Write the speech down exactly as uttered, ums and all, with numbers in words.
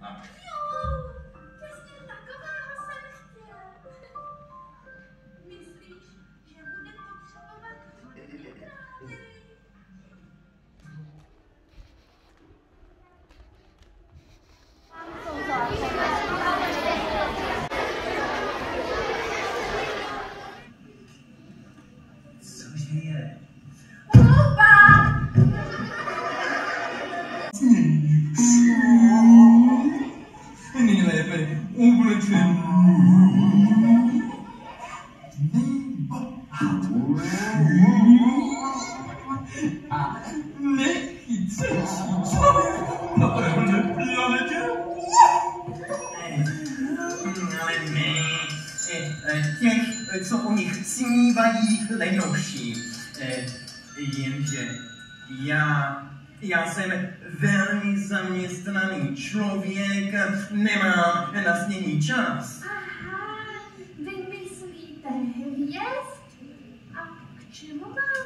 A... Jo, přesně takového jsem chtěl. Myslíš, že bude potřebovat hodně práce? Cože je? Hluba! Nejlépe oblečen. A nejchytřejší člověk na téhle planetě. Ale ne, těch, co o nich snívají lenoši. Jenže já, já jsem velmi zaměstnaný člověk, nemám na snění čas. Aha, vy myslíte hvězd? A k čemu vám